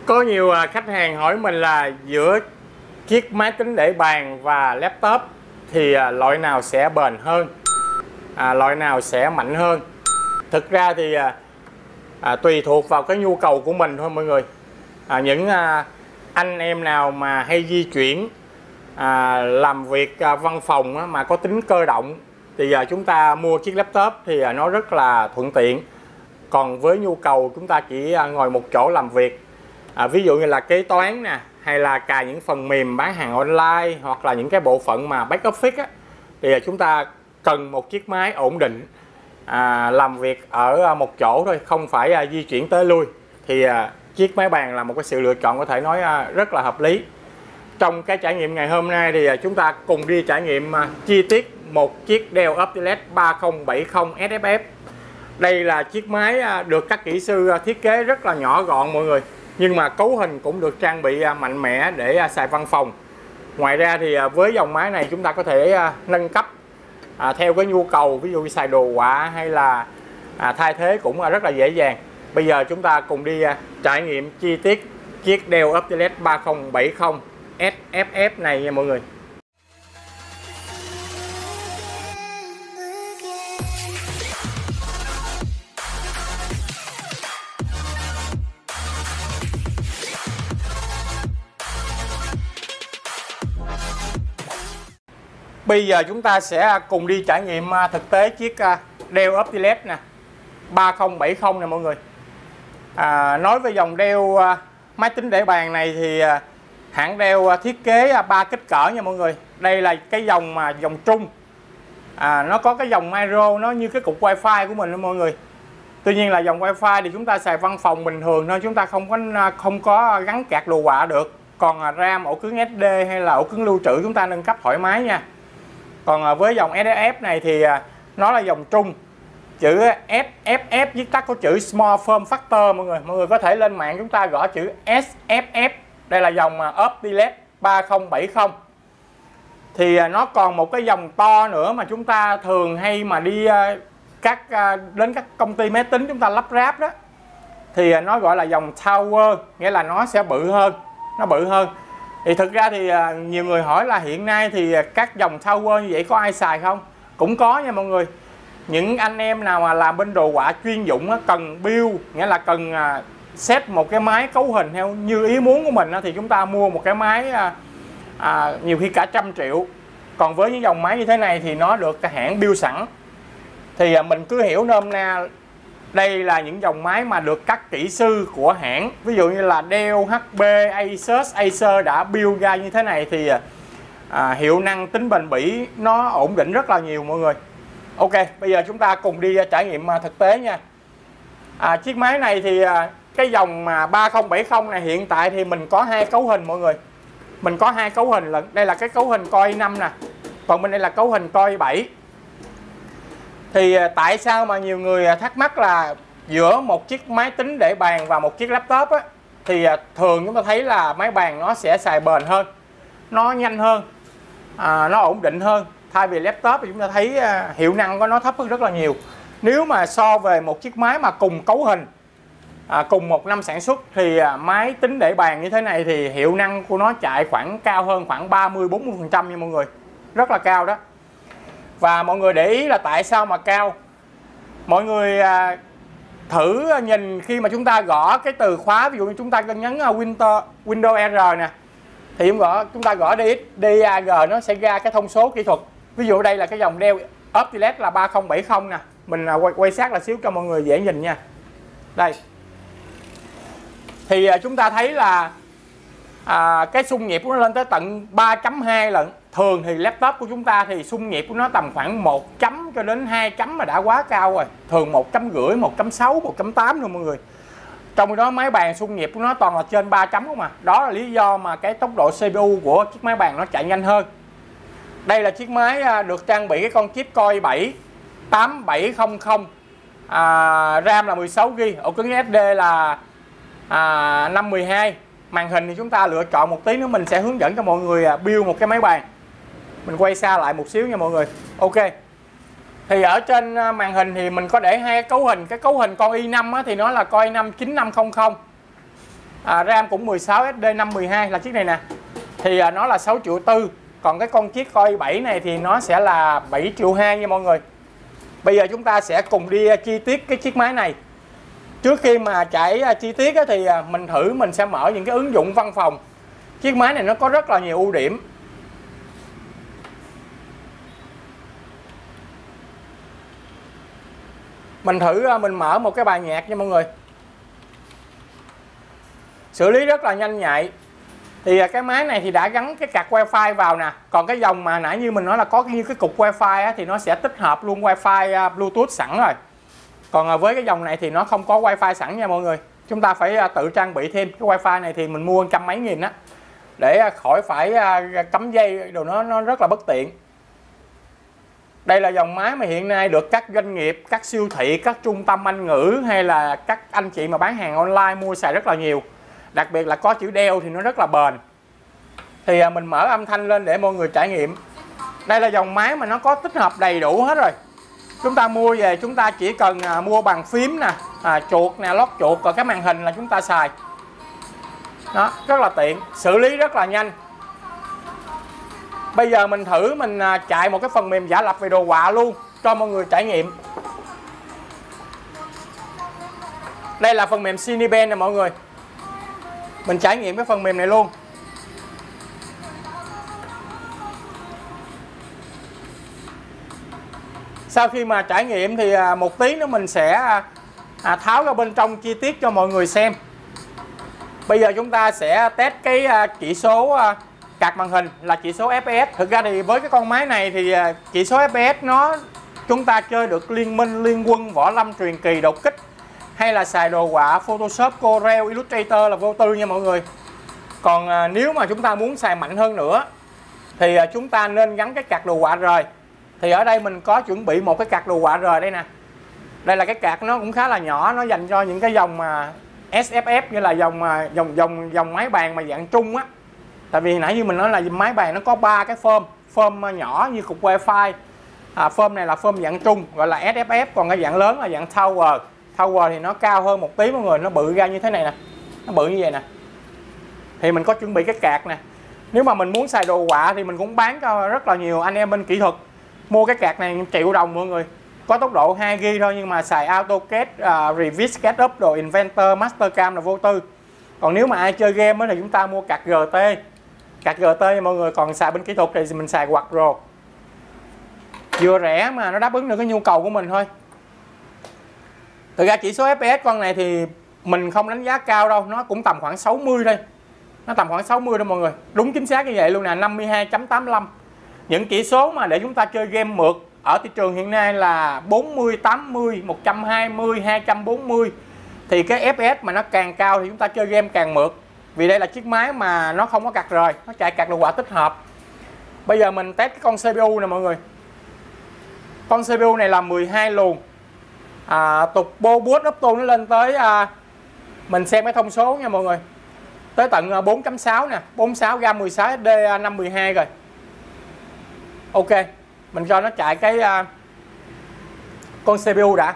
Có nhiều khách hàng hỏi mình là giữa chiếc máy tính để bàn và laptop thì loại nào sẽ bền hơn, loại nào sẽ mạnh hơn. Thực ra thì tùy thuộc vào cái nhu cầu của mình thôi mọi người. Những anh em nào mà hay di chuyển, làm việc văn phòng mà có tính cơ động thì chúng ta mua chiếc laptop thì nó rất là thuận tiện. Còn với nhu cầu chúng ta chỉ ngồi một chỗ làm việc, ví dụ như là kế toán nè, hay là cài những phần mềm bán hàng online, hoặc là những cái bộ phận mà back office thì chúng ta cần một chiếc máy ổn định, làm việc ở một chỗ thôi, không phải di chuyển tới lui, thì chiếc máy bàn là một cái sự lựa chọn có thể nói rất là hợp lý. Trong cái trải nghiệm ngày hôm nay thì chúng ta cùng đi trải nghiệm chi tiết một chiếc Dell Optiplex 3070 SFF. Đây là chiếc máy được các kỹ sư thiết kế rất là nhỏ gọn mọi người, nhưng mà cấu hình cũng được trang bị mạnh mẽ để xài văn phòng. Ngoài ra thì với dòng máy này chúng ta có thể nâng cấp theo cái nhu cầu, ví dụ như xài đồ họa hay là thay thế cũng rất là dễ dàng. Bây giờ chúng ta cùng đi trải nghiệm chi tiết chiếc Dell Optiplex 3070 SFF này nha mọi người. Bây giờ chúng ta sẽ cùng đi trải nghiệm thực tế chiếc Dell Optiplex nè 3070 nè mọi người. Nói về dòng Dell máy tính để bàn này thì hãng Dell thiết kế 3 kích cỡ nha mọi người. Đây là cái dòng dòng trung, nó có cái dòng micro, nó như cái cục wifi của mình đó mọi người. Tuy nhiên là dòng wifi thì chúng ta xài văn phòng bình thường thôi, chúng ta không có gắn card đồ họa được. Còn RAM, ổ cứng SD hay là ổ cứng lưu trữ chúng ta nâng cấp thoải mái nha. Còn với dòng SFF này thì nó là dòng trung, chữ SFF viết tắt của chữ Small Form Factor mọi người. Mọi người có thể lên mạng chúng ta gõ chữ SFF. Đây là dòng Optiplex 3070. Thì nó còn một cái dòng to nữa mà chúng ta thường hay mà đi đến các công ty máy tính chúng ta lắp ráp đó, thì nó gọi là dòng Tower, nghĩa là nó sẽ bự hơn, nó bự hơn. Thì thực ra thì nhiều người hỏi là hiện nay thì các dòng Tower như vậy có ai xài không? Cũng có nha mọi người. Những anh em nào mà làm bên đồ họa chuyên dụng cần build, nghĩa là cần set một cái máy cấu hình theo như ý muốn của mình thì chúng ta mua một cái máy nhiều khi cả 100 triệu. Còn với những dòng máy như thế này thì nó được cái hãng build sẵn. Thì mình cứ hiểu nôm na đây là những dòng máy mà được các kỹ sư của hãng, ví dụ như là Dell, HP, Asus, Acer đã build ra như thế này thì hiệu năng, tính bền bỉ nó ổn định rất là nhiều mọi người. Ok, bây giờ chúng ta cùng đi trải nghiệm thực tế nha. Chiếc máy này thì cái dòng 3070 này hiện tại thì mình có 2 cấu hình mọi người. Mình có 2 cấu hình lận. Đây là cái cấu hình Core i5 nè, còn bên đây là cấu hình Core i7. Thì tại sao mà nhiều người thắc mắc là giữa một chiếc máy tính để bàn và một chiếc laptop thì thường chúng ta thấy là máy bàn nó sẽ xài bền hơn, nó nhanh hơn, nó ổn định hơn. Thay vì laptop thì chúng ta thấy hiệu năng của nó thấp hơn rất là nhiều. Nếu mà so về một chiếc máy mà cùng cấu hình, cùng một năm sản xuất thì máy tính để bàn như thế này thì hiệu năng của nó chạy khoảng cao hơn khoảng 30-40% nha mọi người. Rất là cao đó. Và mọi người để ý là tại sao mà cao. Mọi người thử nhìn khi mà chúng ta gõ cái từ khóa, ví dụ như chúng ta cần nhấn Windows R nè, thì chúng ta gõ DX, DAG nó sẽ ra cái thông số kỹ thuật. Ví dụ đây là cái dòng Dell Optiplex là 3070 nè. Mình quay sát là xíu cho mọi người dễ nhìn nha. Đây. Thì chúng ta thấy là cái xung nhịp của nó lên tới tận 3.2 lận. Thường thì laptop của chúng ta thì xung nhịp của nó tầm khoảng 1 chấm cho đến 2 chấm mà đã quá cao rồi. Thường 1.5, 1.6, 1.8 thôi mọi người. Trong đó máy bàn xung nhịp của nó toàn là trên 3 chấm không à. Đó là lý do mà cái tốc độ CPU của chiếc máy bàn nó chạy nhanh hơn. Đây là chiếc máy được trang bị cái con chip Core i7 8700, RAM là 16GB, ổ cứng SD là 512. Màn hình thì chúng ta lựa chọn một tí nữa mình sẽ hướng dẫn cho mọi người build một cái máy bàn. Mình quay xa lại một xíu nha mọi người. Ok. Thì ở trên màn hình thì mình có để 2 cấu hình. Cái cấu hình con i5 thì nó là Core i5 9500. RAM cũng 16 SD 512 là chiếc này nè. Thì nó là 6,4 triệu. Còn cái con chiếc Core i7 này thì nó sẽ là 7,2 triệu nha mọi người. Bây giờ chúng ta sẽ cùng đi chi tiết cái chiếc máy này. Trước khi mà chạy chi tiết thì mình sẽ mở những cái ứng dụng văn phòng. Chiếc máy này nó có rất là nhiều ưu điểm. Mình mở một cái bài nhạc nha mọi người. Xử lý rất là nhanh nhạy. Thì cái máy này thì đã gắn cái card wifi vào nè. Còn cái dòng mà nãy như mình nói là có như cái cục wifi thì nó sẽ tích hợp luôn wifi Bluetooth sẵn rồi. Còn với cái dòng này thì nó không có wifi sẵn nha mọi người. Chúng ta phải tự trang bị thêm. Cái wifi này thì mình mua trăm mấy nghìn á, để khỏi phải cắm dây đồ, nó rất là bất tiện. Đây là dòng máy mà hiện nay được các doanh nghiệp, các siêu thị, các trung tâm Anh ngữ hay là các anh chị mà bán hàng online mua xài rất là nhiều. Đặc biệt là có chữ Dell thì nó rất là bền. Thì mình mở âm thanh lên để mọi người trải nghiệm. Đây là dòng máy mà nó có tích hợp đầy đủ hết rồi. Chúng ta mua về chúng ta chỉ cần mua bàn phím nè, chuột nè, lót chuột, còn cái màn hình là chúng ta xài. Đó, rất là tiện, xử lý rất là nhanh. Bây giờ mình thử chạy một cái phần mềm giả lập về đồ họa luôn cho mọi người trải nghiệm. Đây là phần mềm Cinepen nè mọi người. Mình trải nghiệm cái phần mềm này luôn. Sau khi mà trải nghiệm thì một tí nữa mình sẽ tháo ra bên trong chi tiết cho mọi người xem. Bây giờ chúng ta sẽ test cái chỉ số card màn hình là chỉ số FPS. Thực ra thì với cái con máy này thì chỉ số FPS chúng ta chơi được Liên Minh, Liên Quân, Võ Lâm, Truyền Kỳ, Đột Kích hay là xài đồ họa Photoshop, Corel, Illustrator là vô tư nha mọi người. Còn nếu mà chúng ta muốn xài mạnh hơn nữa thì chúng ta nên gắn cái card đồ họa rời. Thì ở đây mình có chuẩn bị một cái card đồ họa rời đây nè. Đây là cái card nó cũng khá là nhỏ, nó dành cho những cái dòng mà SFF, như là dòng máy bàn mà dạng trung á. Tại vì nãy như mình nói là máy bàn nó có 3 cái phơm nhỏ như cục wifi. Phơm này là phơm dạng trung gọi là SFF, còn cái dạng lớn là dạng tower. Tower thì nó cao hơn một tí mọi người, nó bự ra như thế này nè. Nó bự như vậy nè. Thì mình có chuẩn bị cái card nè. Nếu mà mình muốn xài đồ họa thì mình cũng bán cho rất là nhiều anh em bên kỹ thuật. Mua cái card này 1 triệu đồng mọi người. Có tốc độ 2GB thôi, nhưng mà xài AutoCAD, Revit, SketchUp, rồi Inventor, Mastercam là vô tư. Còn nếu mà ai chơi game thì chúng ta mua card GT. Card GT nha mọi người, còn xài bên kỹ thuật thì mình xài Quadro. Vừa rẻ mà nó đáp ứng được cái nhu cầu của mình thôi. Thực ra chỉ số FPS con này thì mình không đánh giá cao đâu, nó cũng tầm khoảng 60 thôi. Nó tầm khoảng 60 thôi mọi người. Đúng chính xác như vậy luôn nè, 52.85. Những chỉ số mà để chúng ta chơi game mượt ở thị trường hiện nay là 40, 80, 120, 240. Thì cái FPS mà nó càng cao thì chúng ta chơi game càng mượt. Vì đây là chiếc máy mà nó không có card rời, nó chạy card đồ họa tích hợp. Bây giờ mình test cái con CPU nè mọi người. Con CPU này là 12 luồng. Turbo boost auto nó lên tới mình xem cái thông số nha mọi người. Tới tận 4.6 nè, 46 RAM 16 SD 512 rồi. Ok, mình cho nó chạy cái con CPU đã.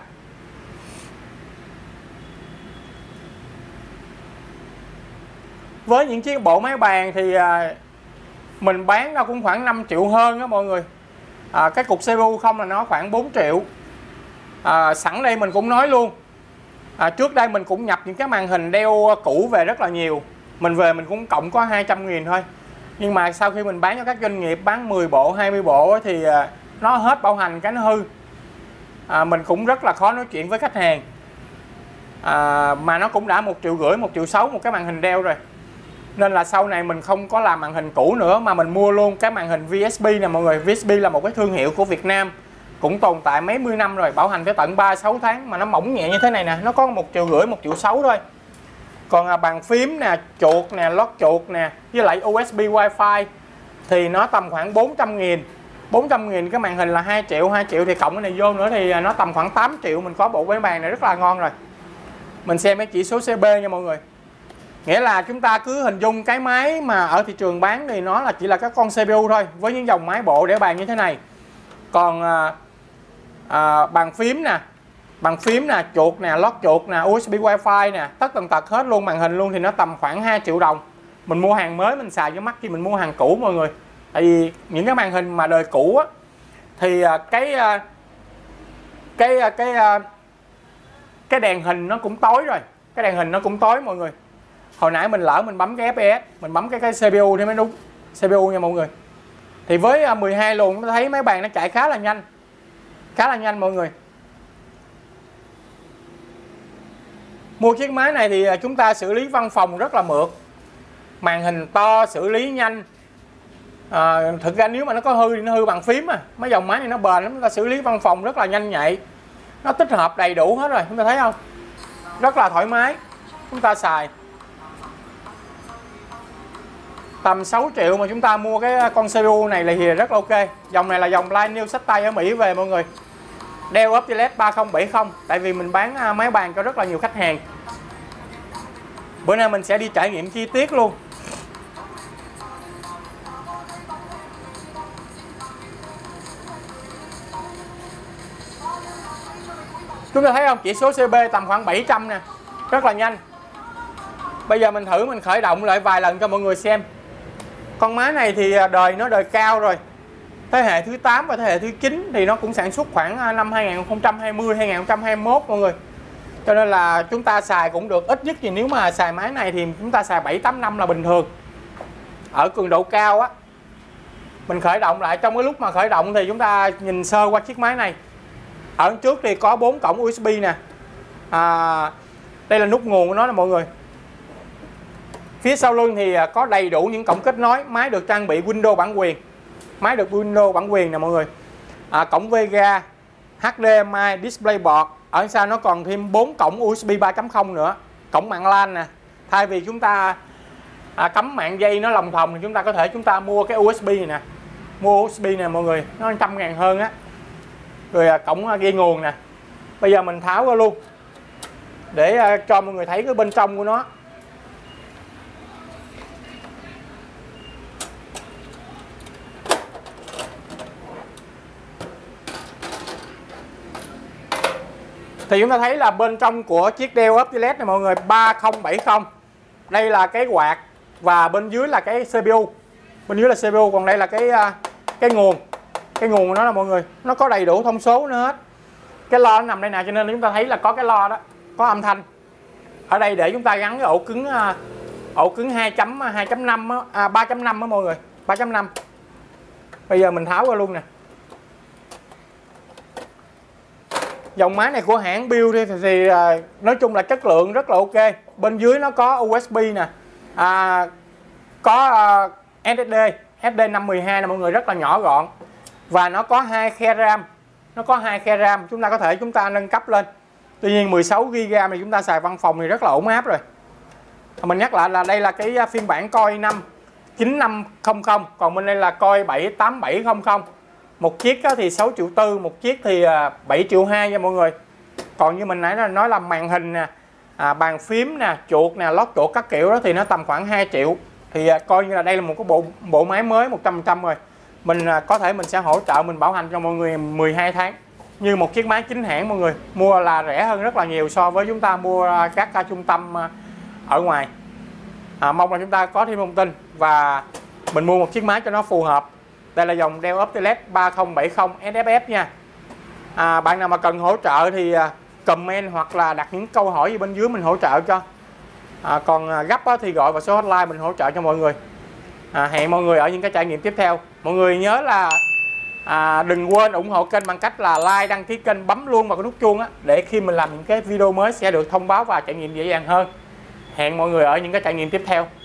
Với những chiếc bộ máy bàn thì mình bán ra cũng khoảng 5 triệu hơn đó mọi người. Cái cục CPU không là nó khoảng 4 triệu. Sẵn đây mình cũng nói luôn, trước đây mình cũng nhập những cái màn hình Dell cũ về rất là nhiều. Mình về mình cũng cộng có 200.000 thôi. Nhưng mà sau khi mình bán cho các doanh nghiệp bán 10 bộ, 20 bộ thì nó hết bảo hành cái nó hư. Mình cũng rất là khó nói chuyện với khách hàng. Mà nó cũng đã 1,5 triệu, 1,6 triệu một cái màn hình Dell rồi. Nên là sau này mình không có làm màn hình cũ nữa mà mình mua luôn cái màn hình VSP nè mọi người. VSP là một cái thương hiệu của Việt Nam, cũng tồn tại mấy mươi năm rồi, bảo hành tới tận 3-6 tháng mà nó mỏng nhẹ như thế này nè, nó có 1,5 triệu, 1,6 triệu thôi. Còn bàn phím nè, chuột nè, lót chuột nè, với lại USB Wi-Fi thì nó tầm khoảng 400.000. 400.000 cái màn hình là 2 triệu, 2 triệu thì cộng cái này vô nữa thì nó tầm khoảng 8 triệu. Mình có bộ máy bàn này rất là ngon rồi. Mình xem cái chỉ số CP nha mọi người. Nghĩa là chúng ta cứ hình dung cái máy mà ở thị trường bán thì nó là chỉ là các con CPU thôi, với những dòng máy bộ để bàn như thế này. Còn bàn phím nè, Bàn phím nè, chuột nè, lót chuột nè, USB Wi-Fi nè, tất tần tật hết luôn, màn hình luôn thì nó tầm khoảng 2 triệu đồng. Mình mua hàng mới mình xài cho mắc khi mình mua hàng cũ mọi người. Tại vì những cái màn hình mà đời cũ á thì cái đèn hình nó cũng tối rồi. Cái đèn hình nó cũng tối mọi người. Hồi nãy mình lỡ mình bấm cái FPS, mình bấm cái CPU thì mới đúng. CPU nha mọi người. Thì với 12 luồng chúng ta thấy mấy bàn nó chạy khá là nhanh. Khá là nhanh mọi người. Mua chiếc máy này thì chúng ta xử lý văn phòng rất là mượt. Màn hình to, xử lý nhanh. Thực ra nếu mà nó có hư thì nó hư bằng phím. Mấy dòng máy này nó bền lắm, chúng ta xử lý văn phòng rất là nhanh nhạy. Nó tích hợp đầy đủ hết rồi, chúng ta thấy không? Rất là thoải mái. Chúng ta xài tầm 6 triệu mà chúng ta mua cái con CPU này là thì rất là ok. Dòng này là dòng line new xách tay ở Mỹ về mọi người. Dell Optilec 3070. Tại vì mình bán máy bàn cho rất là nhiều khách hàng. Bữa nay mình sẽ đi trải nghiệm chi tiết luôn. Chúng ta thấy không? Chỉ số CP tầm khoảng 700 nè. Rất là nhanh. Bây giờ mình thử mình khởi động lại vài lần cho mọi người xem. Con máy này thì đời nó đời cao rồi. Thế hệ thứ 8 và thế hệ thứ 9 thì nó cũng sản xuất khoảng năm 2020 2021 mọi người. Cho nên là chúng ta xài cũng được, ít nhất thì nếu mà xài máy này thì chúng ta xài 7-8 năm là bình thường. Ở cường độ cao á. Mình khởi động lại, trong cái lúc mà khởi động thì chúng ta nhìn sơ qua chiếc máy này. Ở trước thì có 4 cổng USB nè. Đây là nút nguồn của nó nè mọi người. Phía sau lưng thì có đầy đủ những cổng kết nối. Máy được trang bị Windows bản quyền. Máy được Windows bản quyền nè mọi người. Cổng Vega, HDMI, DisplayPort. Ở sau nó còn thêm 4 cổng USB 3.0 nữa. Cổng mạng LAN nè. Thay vì chúng ta cắm mạng dây nó lòng thòng thì chúng ta có thể chúng ta mua cái USB này nè. Mua USB nè mọi người, nó 100.000 hơn á. Rồi cổng ghi nguồn nè. Bây giờ mình tháo ra luôn để cho mọi người thấy cái bên trong của nó. Thì chúng ta thấy là bên trong của chiếc Dell Optilec này mọi người 3070. Đây là cái quạt và bên dưới là cái CPU. Bên dưới là CPU, còn đây là cái nguồn. Cái nguồn của nó là mọi người, nó có đầy đủ thông số nữa hết. Cái lo nó nằm đây nè, cho nên chúng ta thấy là có cái lo đó, có âm thanh. Ở đây để chúng ta gắn cái ổ cứng 2.5 3.5 á mọi người, 3.5. Bây giờ mình tháo ra luôn nè. Dòng máy này của hãng build thì nói chung là chất lượng rất là ok. Bên dưới nó có USB nè, có SSD SD512 nè mọi người, rất là nhỏ gọn. Và nó có 2 khe RAM. Nó có 2 khe RAM, chúng ta có thể chúng ta nâng cấp lên. Tuy nhiên 16GB RAM thì chúng ta xài văn phòng thì rất là ổn áp rồi. Mình nhắc lại là đây là cái phiên bản Core i5 9500, còn bên đây là Core i7 8700. Một chiếc thì 6 triệu tư, một chiếc thì 7 triệu 2 nha mọi người. Còn như mình nãy nói là màn hình nè, bàn phím nè, chuột nè, lót chuột các kiểu đó thì nó tầm khoảng 2 triệu. Thì coi như là đây là một cái bộ máy mới 100% rồi. Mình có thể mình sẽ hỗ trợ mình bảo hành cho mọi người 12 tháng. Như một chiếc máy chính hãng mọi người, mua là rẻ hơn rất là nhiều so với chúng ta mua các trung tâm ở ngoài. Mong là chúng ta có thêm thông tin và mình mua một chiếc máy cho nó phù hợp. Đây là dòng Dell Optilec 3070 SFF nha. Bạn nào mà cần hỗ trợ thì comment hoặc là đặt những câu hỏi gì bên dưới mình hỗ trợ cho. Còn gấp thì gọi vào số hotline mình hỗ trợ cho mọi người. Hẹn mọi người ở những cái trải nghiệm tiếp theo. Mọi người nhớ là đừng quên ủng hộ kênh bằng cách là like, đăng ký kênh, bấm luôn vào cái nút chuông á, để khi mình làm những cái video mới sẽ được thông báo và trải nghiệm dễ dàng hơn. Hẹn mọi người ở những cái trải nghiệm tiếp theo.